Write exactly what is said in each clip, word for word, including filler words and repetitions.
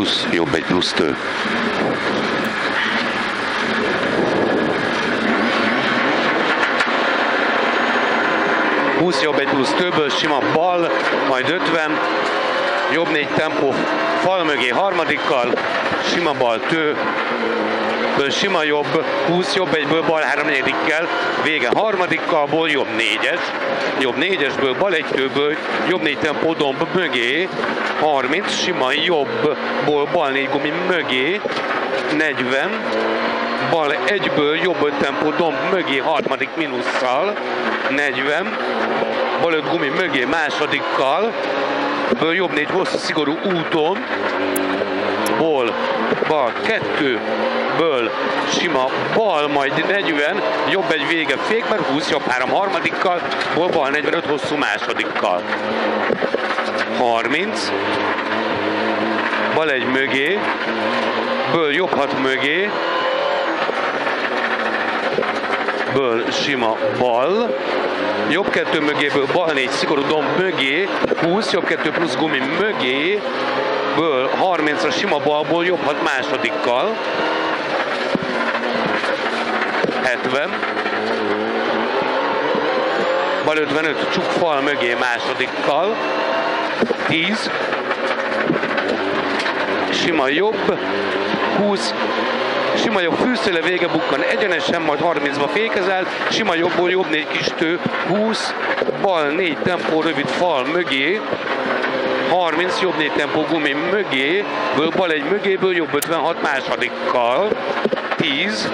húsz, jobb egy plusz tő. húsz, jobb egy plusz tőből, sima bal, majd ötven, jobb négy tempó, fal mögé harmadikkal, sima bal tő, ből sima jobb, húsz, jobb egyből bal három negyedikkel, vége harmadikkalból, jobb négyes, jobb négyesből, bal egy tőből, jobb négy tempó domb mögé, harminc, sima jobbból, bal négy gumi mögé, negyven, bal egyből, jobb öt tempó domb mögé, harmadik minusszal, negyven, bal öt gumi mögé másodikkal, ből jobb négy hosszú szigorú úton, ból, bal kettő, ből sima bal, majd negyven, jobb egy vége fék, mert húsz, jobb három harmadikkal, ból bal negyvenöt hosszú másodikkal. harminc, bal egy mögé, ből jobb hat mögé, ből sima bal, jobb kettő mögéből bal négy szigorú domb mögé, húsz, jobb kettő plusz gumi mögé, ből harmincra sima balból, jobb hat másodikkal, hetven, bal ötvenöt csuk fal mögé másodikkal, tíz, sima jobb, húsz, sima jobb fűszéle vége bukkan egyenesen, majd harmincba fékezel, sima jobbból jobb négy kis tő, húsz, bal négy tempó rövid fal mögé, harminc, jobb négy tempó gumi mögé, ből bal egy mögéből, jobb ötvenhat másodikkal, tíz,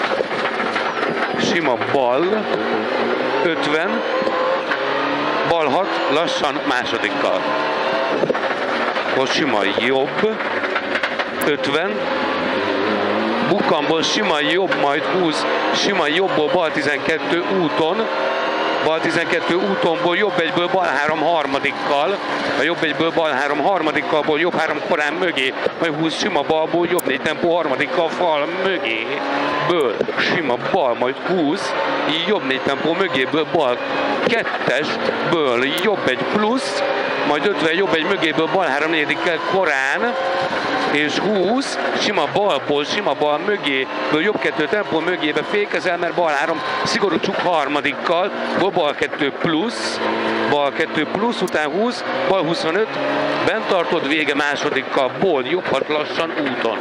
sima bal, ötven, bal hat, lassan másodikkal. Akkor sima jobb, ötven, bukkanból sima jobb, majd húsz, sima jobbból bal tizenkettő úton, bal tizenkettő útonból jobb egyből bal három harmadikkal, a jobb egyből bal három harmadikkal, jobb három korán mögé, majd húsz sima balból jobb négy tempó harmadikkal fal mögé, ből sima bal, majd húsz, jobb négy tempó mögéből bal kettes, ből jobb egy plusz, majd ötven jobb egy mögéből bal három negyedikkel korán, és húsz, sima balból, sima bal mögé, jobb kettő tempó mögébe fékezel, mert bal három szigorú csuk harmadikkal, bal kettő plusz, bal kettő plusz, után húsz, bal huszonöt, bent tartod vége másodikkal, ból jobb hat lassan úton.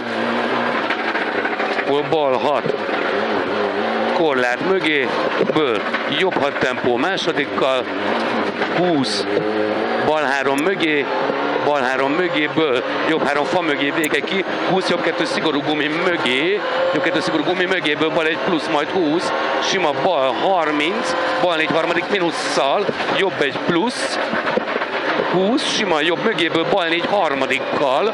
Bal hat, korlát mögé, ből jobb hat tempó másodikkal, húsz, bal három mögé, bal három mögéből, jobb három fa mögé vége ki, húsz, jobb kettő szigorú gumi mögé, jobb kettő szigorú gumi mögéből, bal egy plusz, majd húsz, sima bal harminc, bal négy harmadik minusszal, jobb egy plusz, húsz, sima jobb mögéből, bal négy harmadikkal,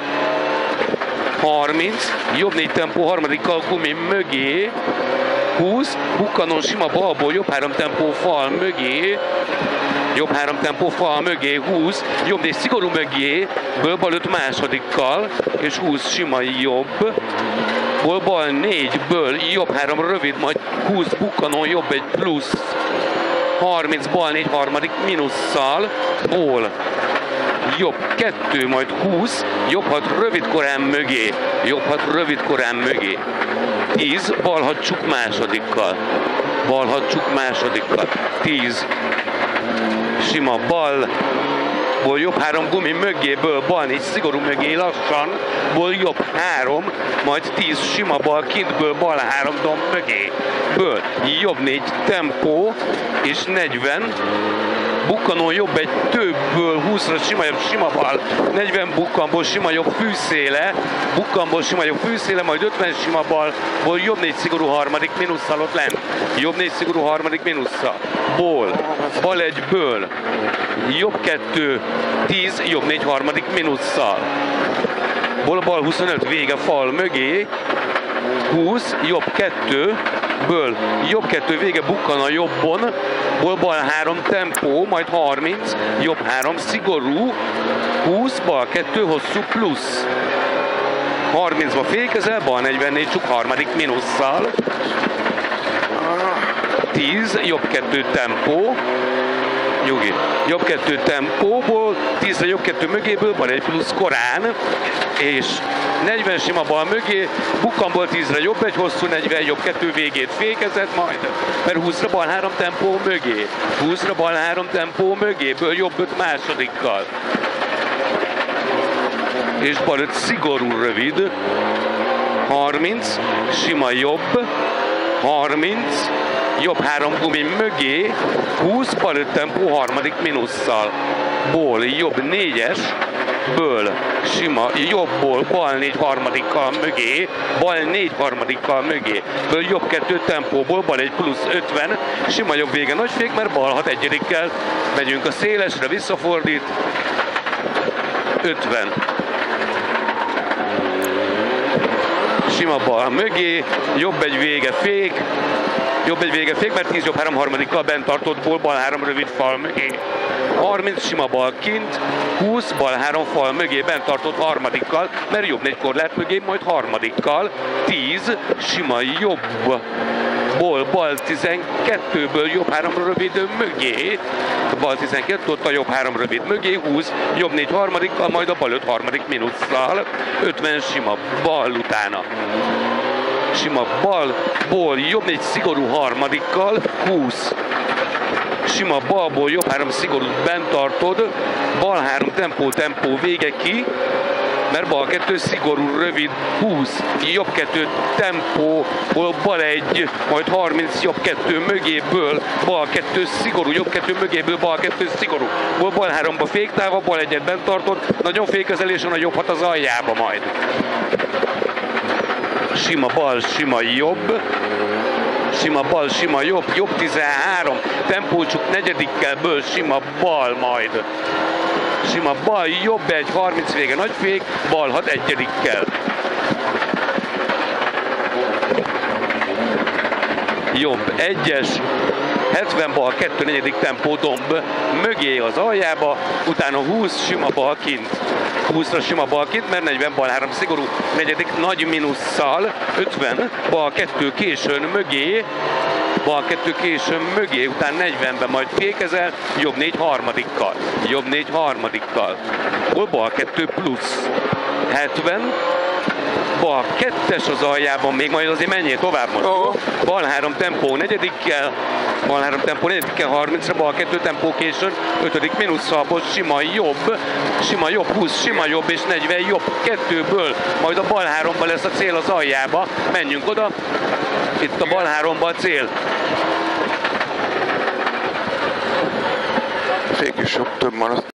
harminc, jobb négy tempó harmadikkal gumi mögé, húsz, bukkanon sima balból, jobb három tempó fal mögé, jobb három tempó fal mögé, húsz, jobb négy szigorú mögé, ből bal öt másodikkal, és húsz sima jobb, ból bal négyből jobb három rövid, majd húsz bukkanon jobb egy plusz, harminc bal négy harmadik minusszal, ból jobb kettő, majd húsz, jobb hat rövid korán mögé, jobb hat rövid korán mögé, tíz, bal hat csuk másodikkal, bal hat csuk másodikkal, tíz, sima bal, ból jobb három gumi mögéből, bal négy szigorú mögé lassan, ból jobb három, majd tíz sima bal kintből, bal három domb mögé, ből jobb négy tempó, és negyven, bukkanon jobb egy többből, húszra sima jobb, sima bal, negyven bukkanból sima jobb fűszéle, bukkanból sima jobb fűszéle, majd ötven sima balból jobb négy szigorú harmadik minusszal ott lent, jobb négy szigorú harmadik minusszal, ból, bal egyből, jobb kettő, tíz, jobb négy harmadik minusszal, ból bal huszonöt, vége fal mögé, húsz, jobb kettő, ből jobb kettő vége bukkan a jobbon, ból bal három tempó, majd harminc, jobb három szigorú, húsz, bal kettő hosszú plusz. harmincba fékezel, bal negyvennégy csuk harmadik minusszal, tíz, jobb kettő tempó, Nyugi. Jobb kettő tempóból, tízre jobb kettő mögéből, bal egy plusz korán, és negyven sima bal mögé, bukkanból tízre jobb egy hosszú, negyven jobb kettő végét fékezett majd, mert húszra bal három tempó mögé, húszra bal három tempó mögéből jobb öt másodikkal. És bal öt szigorú rövid, harminc, sima jobb, harminc, jobb három gumi mögé, húsz, bal öt tempó harmadik minusszal. Ból jobb négyes, ből sima jobbból bal négy harmadikkal mögé, bal négy harmadikkal mögé, ből jobb kettő tempóból, bal egy plusz ötven, sima jobb vége nagyfék, mert bal hat egyedikkel megyünk a szélesre, visszafordít, ötven. Sima bal mögé, jobb egy vége fék, jobb egy vége fék, mert tíz jobb három harmadikkal bent tartottból, bal három rövid fal mögé. harminc sima bal kint, húsz bal három fal mögé bent tartott harmadikkal, mert jobb négy korlát mögé, majd harmadikkal, tíz sima jobb, ból bal tizenkettőből jobb három rövid mögé, bal tizenkettő, ott a jobb három rövid mögé, húsz jobb négy harmadikkal, majd a bal öt harmadik minusszal, ötven sima bal utána. Sima bal, ból jobb négy szigorú harmadikkal, húsz. Sima balból jobb három szigorút bent tartod, bal három tempó, tempó vége ki, mert bal kettő szigorú rövid, húsz, jobb kettő tempóból, bal egy, majd harminc jobb kettő mögéből, bal kettő szigorú, jobb kettő mögéből, bal kettő szigorú, bal háromba féktávba, bal egyet bent tartod, nagyon fékezelésen a jobb hat az aljába majd. Sima bal, sima jobb, sima bal, sima jobb, jobb tizenhárom, tempócsuk negyedikkel, ből sima bal majd. Sima bal, jobb egy, harminc vége nagyfék, bal hat egyedikkel. Jobb egyes, hetven bal, kettő negyedik tempó domb, mögé az aljába, utána húsz sima bal kint. húszra sima bal kint, mert negyven bal három szigorú, negyedik nagy minusszal, ötven bal kettő későn mögé, bal kettő későn mögé, után negyvenben majd fékezel, jobb négy harmadikkal, jobb négy harmadikkal, bal kettő plusz, hetven, bal kettes az aljában, még majd azért menjél tovább most. Oh. Bal három tempó negyedikkel, bal három tempó negyedikkel, harmincra, bal kettő tempó későn, ötödik minusszalból sima jobb, sima jobb, húsz sima jobb és negyven jobb kettőből, majd a bal háromban lesz a cél az aljába, menjünk oda, itt a bal háromban a cél. Fék is jobb, több maradt.